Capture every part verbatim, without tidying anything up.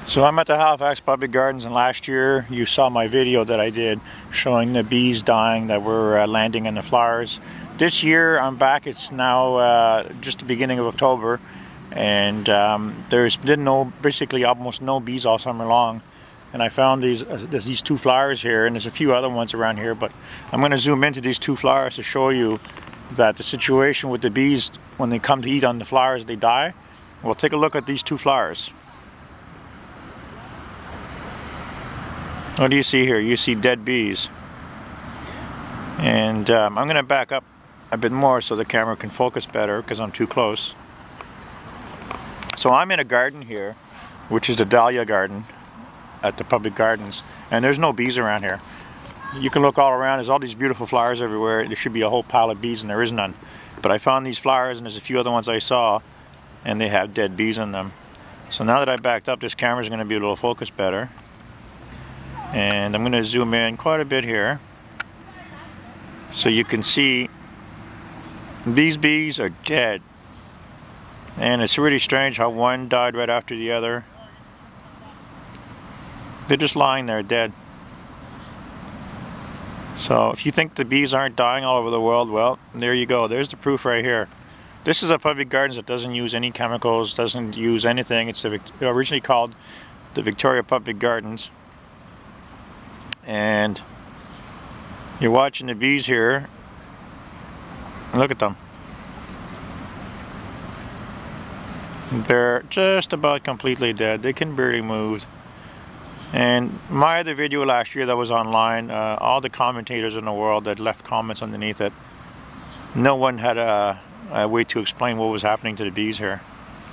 So I'm at the Halifax Public Gardens, and last year you saw my video that I did showing the bees dying that were uh, landing in the flowers. This year I'm back. It's now uh, just the beginning of October, and um, there's been no, basically almost no bees all summer long. And I found these uh, there's these two flowers here, and there's a few other ones around here, but I'm going to zoom into these two flowers to show you that the situation with the bees, when they come to eat on the flowers, they die. Well, take a look at these two flowers. What do you see here? You see dead bees. And um, I'm going to back up a bit more so the camera can focus better because I'm too close. So I'm in a garden here, which is the Dahlia garden at the public gardens, and there's no bees around here. You can look all around, there's all these beautiful flowers everywhere. There should be a whole pile of bees, and there is none. But I found these flowers, and there's a few other ones I saw, and they have dead bees in them. So now that I backed up, this camera's going to be a little focused better. And I'm going to zoom in quite a bit here so you can see these bees are dead. And it's really strange how one died right after the other. They're just lying there dead. So if you think the bees aren't dying all over the world, well, there you go. There's the proof right here. This is a public gardens that doesn't use any chemicals, doesn't use anything. It's a, originally called the Victoria Public Gardens. And you're watching the bees here. Look at them. They're just about completely dead. They can barely move. And my other video last year that was online, uh, all the commentators in the world that left comments underneath it, no one had a, a way to explain what was happening to the bees here.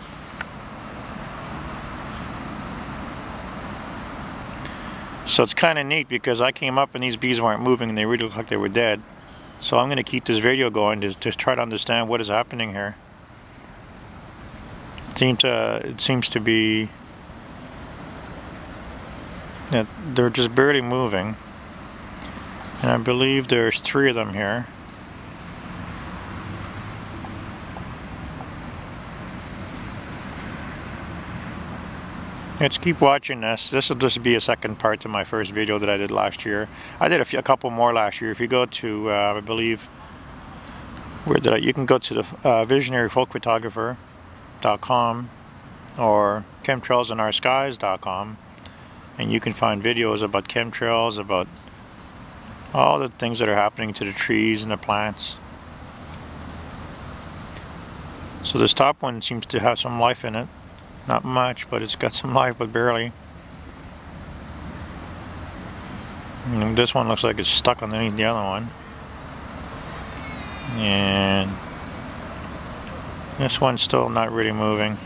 So it's kind of neat because I came up and these bees weren't moving and they really looked like they were dead. So I'm going to keep this video going to, to try to understand what is happening here. It seems to, it seems to be that they're just barely moving. And I believe there's three of them here. Let's keep watching this. This will just be a second part to my first video that I did last year. I did a, few, a couple more last year. If you go to, uh, I believe, where did I? You can go to the uh, visionary folk photographer dot com or chemtrails in our skies dot com, and you can find videos about chemtrails, about all the things that are happening to the trees and the plants. So this top one seems to have some life in it. Not much, but it's got some life, but barely. And this one looks like it's stuck underneath the other one. And this one's still not really moving.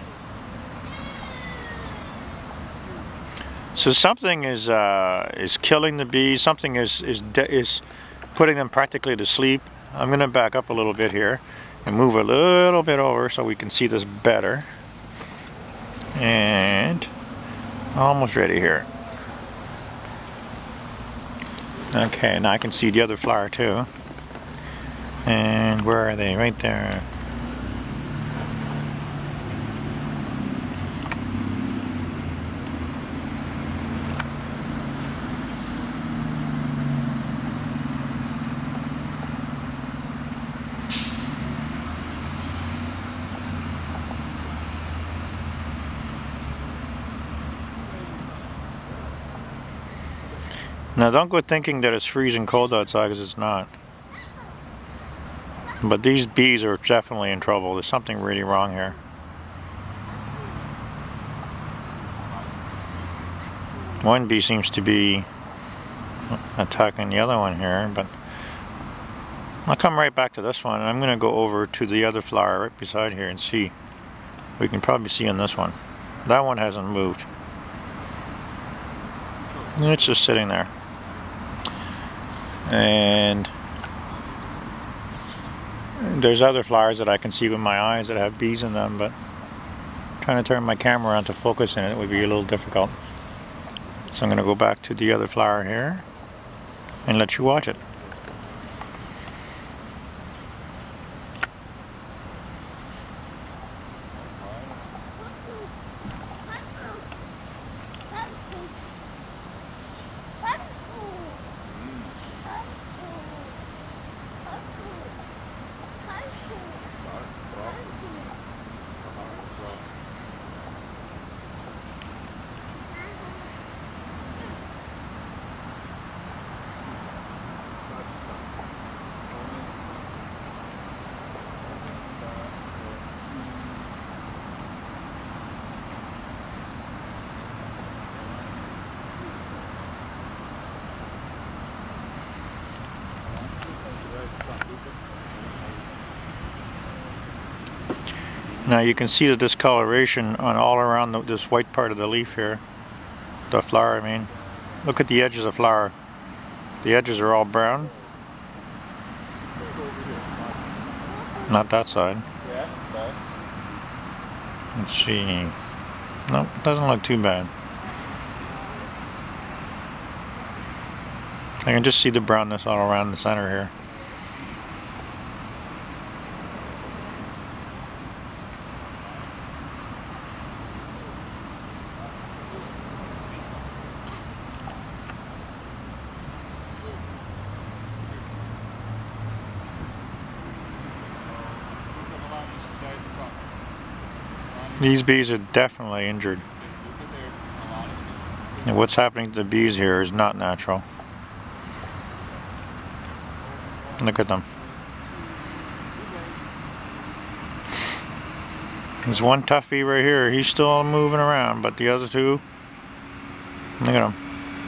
So something is uh, is killing the bees. Something is is is putting them practically to sleep. I'm going to back up a little bit here and move a little bit over so we can see this better. And almost ready here. Okay, now I can see the other flower too. And where are they? Right there. Now don't go thinking that it's freezing cold outside, because it's not. But these bees are definitely in trouble. There's something really wrong here. One bee seems to be attacking the other one here, but I'll come right back to this one, and I'm going to go over to the other flower right beside here and see. We can probably see on this one. That one hasn't moved. It's just sitting there. And there's other flowers that I can see with my eyes that have bees in them, but trying to turn my camera on to focus in it would be a little difficult. So I'm going to go back to the other flower here and let you watch it. Now you can see the discoloration on all around the, this white part of the leaf here. The flower, I mean. Look at the edges of the flower. The edges are all brown. Not that side. Let's see. Nope, doesn't look too bad. I can just see the brownness all around the center here. These bees are definitely injured. And what's happening to the bees here is not natural. Look at them. There's one tough bee right here. He's still moving around, but the other two, look at them.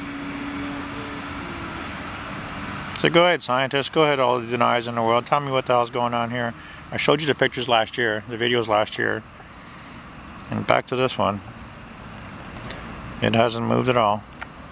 So go ahead, scientists. Go ahead, all the deniers in the world. Tell me what the hell's going on here. I showed you the pictures last year, the videos last year. And back to this one. It hasn't moved at all.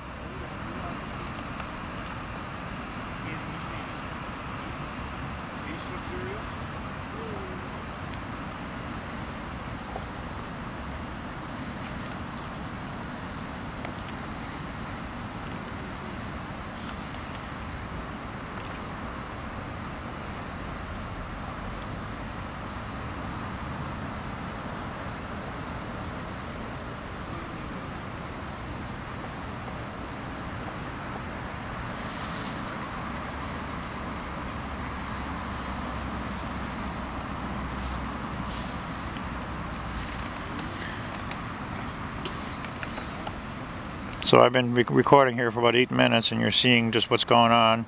So I've been re recording here for about eight minutes and you're seeing just what's going on.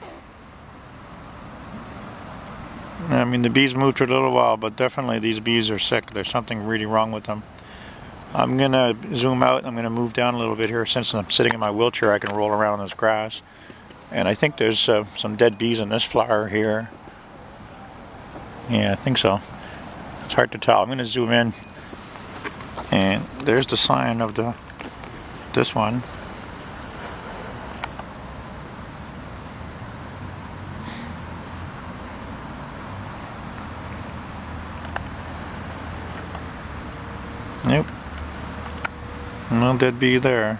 I mean, the bees moved for a little while, but definitely these bees are sick. There's something really wrong with them. I'm going to zoom out. I'm going to move down a little bit here. Since I'm sitting in my wheelchair, I can roll around on this grass. And I think there's uh, some dead bees in this flower here. Yeah, I think so. It's hard to tell. I'm going to zoom in. And there's the sign of the this one. Nope. No dead bee there.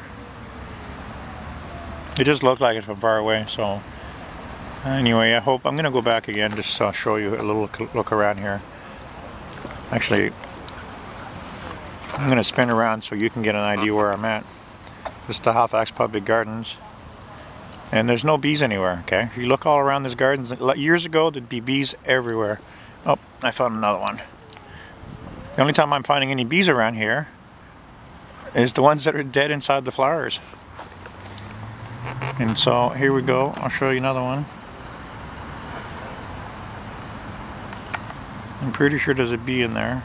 It just looked like it from far away, so anyway, I hope I'm gonna go back again just to show you a little look around here. Actually, I'm gonna spin around so you can get an idea where I'm at. This is the Halifax Public Gardens, and there's no bees anywhere. Okay, if you look all around this gardens, years ago there'd be bees everywhere. Oh, I found another one. The only time I'm finding any bees around here is the ones that are dead inside the flowers. And so here we go. I'll show you another one. I'm pretty sure there's a bee in there.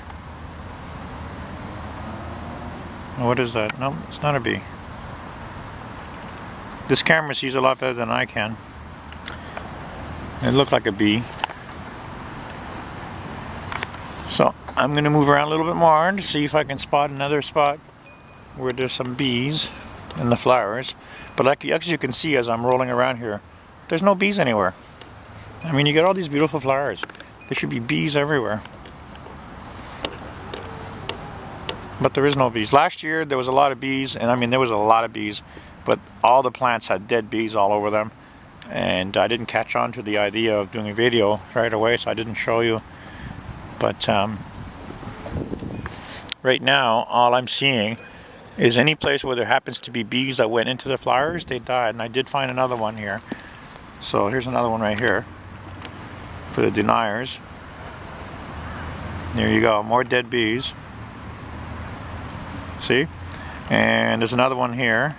What is that? No, it's not a bee. This camera sees a lot better than I can. It looked like a bee. So I'm going to move around a little bit more to see if I can spot another spot where there's some bees in the flowers. But like, as you can see as I'm rolling around here, there's no bees anywhere. I mean, you get all these beautiful flowers. There should be bees everywhere. But there is no bees. Last year there was a lot of bees, and I mean there was a lot of bees, but all the plants had dead bees all over them. And I didn't catch on to the idea of doing a video right away, so I didn't show you. But um, right now, all I'm seeing is any place where there happens to be bees that went into the flowers, they died. And I did find another one here. So here's another one right here for the deniers. There you go, more dead bees. See? And there's another one here.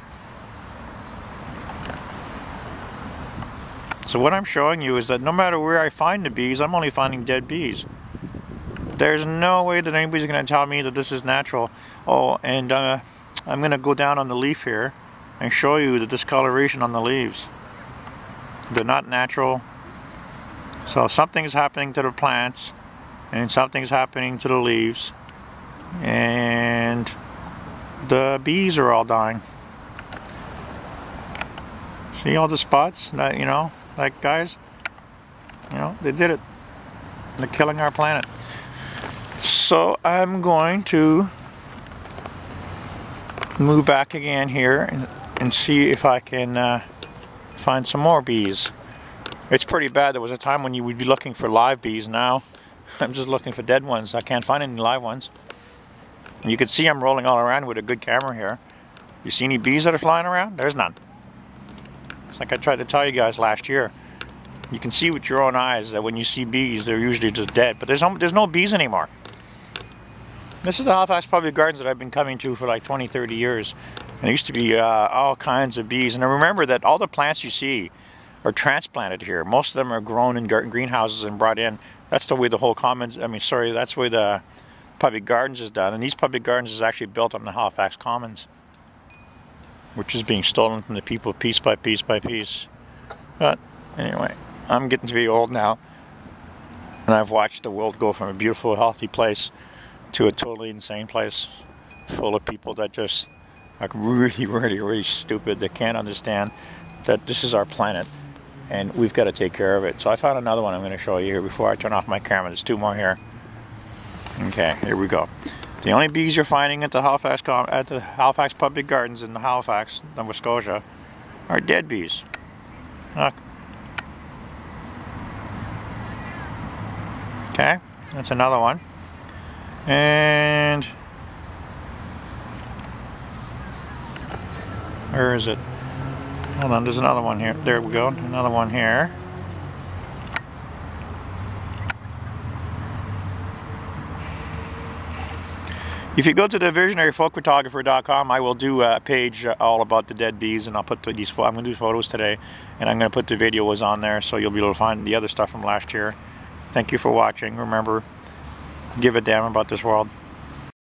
So what I'm showing you is that no matter where I find the bees, I'm only finding dead bees. There's no way that anybody's going to tell me that this is natural. Oh, and uh, I'm going to go down on the leaf here and show you the discoloration on the leaves. They're not natural. So something's happening to the plants, and something's happening to the leaves, and the bees are all dying. See all the spots? That, you know, like, guys, you know, they did it. They're killing our planet. So I'm going to move back again here and, and see if I can uh, find some more bees. It's pretty bad. There was a time when you would be looking for live bees. Now I'm just looking for dead ones. I can't find any live ones. And you can see I'm rolling all around with a good camera here. You see any bees that are flying around? There's none. It's like I tried to tell you guys last year. You can see with your own eyes that when you see bees, they're usually just dead. But there's no, there's no bees anymore. This is the Halifax Public Gardens that I've been coming to for like twenty, thirty years. And there used to be uh, all kinds of bees. And I remember that all the plants you see are transplanted here. Most of them are grown in greenhouses and brought in. That's the way the whole commons, I mean, sorry, that's the way the public gardens is done. And these public gardens is actually built on the Halifax Commons, which is being stolen from the people piece by piece by piece. But anyway, I'm getting to be old now, and I've watched the world go from a beautiful, healthy place to a totally insane place full of people that just are really, really, really stupid. They can't understand that this is our planet and we've got to take care of it. So I found another one I'm going to show you here before I turn off my camera. There's two more here. Okay, here we go. The only bees you're finding at the Halifax at the Halifax Public Gardens in the Halifax, Nova Scotia, are dead bees. Look. Okay, that's another one. And where is it? Hold on, there's another one here. There we go, another one here. If you go to the visionary folk photographer dot com, I will do a page all about the dead bees, and I'll put these. I'm going to do photos today, and I'm going to put the videos on there, so you'll be able to find the other stuff from last year. Thank you for watching. Remember, give a damn about this world.